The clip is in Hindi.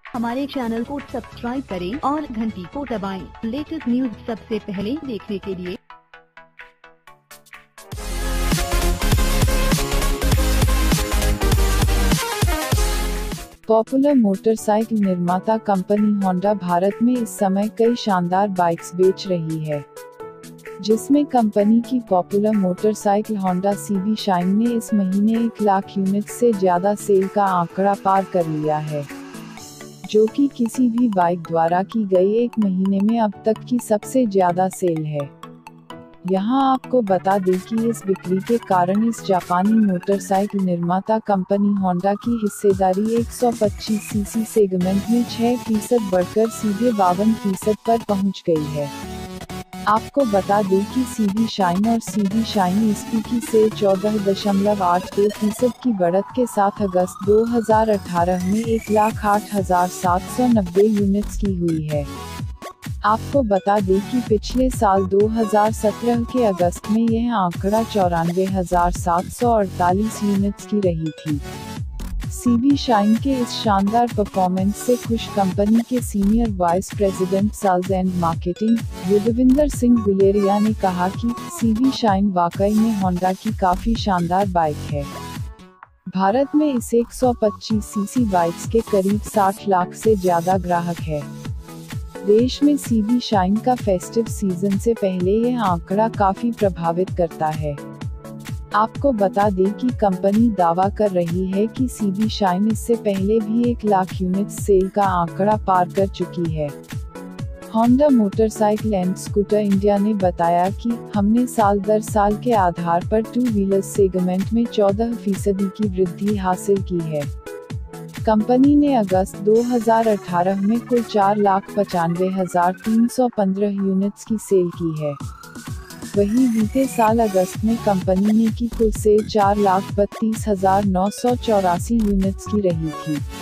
हमारे चैनल को सब्सक्राइब करें और घंटी को दबाएं। लेटेस्ट न्यूज सबसे पहले देखने के लिए। पॉपुलर मोटरसाइकिल निर्माता कंपनी होंडा भारत में इस समय कई शानदार बाइक्स बेच रही है, जिसमें कंपनी की popular motorcycle Honda CB Shine ने इस महीने 1 लाख यूनिट से ज्यादा सेल का आंकड़ा पार कर लिया है, जो कि किसी भी बाइक द्वारा की गई एक महीने में अब तक की सबसे ज्यादा सेल है। यहाँ आपको बता दें कि इस बिक्री के कारण इस जापानी मोटरसाइकिल निर्माता कंपनी होंडा की हिस्सेदारी 125 सीसी सेगमेंट में 6% बढ़कर सीधे 52% पर पहुँच गई है। आपको बता दें कि सीबी शाइन और सीबी शाइन एसपी की सेल 14.82% की बढ़त के साथ अगस्त 2018 में 1,08,790 यूनिट्स की हुई है। आपको बता दें कि पिछले साल 2017 के अगस्त में यह आंकड़ा 94,748 यूनिट्स की रही थी। सीबी शाइन के इस शानदार परफॉर्मेंस से खुश कंपनी के senior vice president sales and marketing Yudhvinder Singh Guleria ने कहा कि सीबी शाइन वाकई में होंडा की काफी शानदार बाइक है। भारत में इस 125 सीसी बाइक्स के करीब 60 लाख से ज्यादा ग्राहक है। देश में सीबी शाइन का फेस्टिव सीजन से पहले यह आंकड़ा काफी प्रभावित करता है। आपको बता दें कि कंपनी दावा कर रही है कि सीबी शाइन इससे पहले भी 1 लाख यूनिट सेल का आंकड़ा पार कर चुकी है। Honda motorcycle and scooter India ने बताया कि हमने साल दर साल के आधार पर 2 व्हीलर सेगमेंट में 14% की वृद्धि हासिल की है। कंपनी ने अगस्त 2018 में कुल 4,95,315 यूनिट्स की सेल की है। वहीं बीते साल अगस्त में कंपनी ने की कुल सेल 4,32,984 यूनिट्स की रही थी।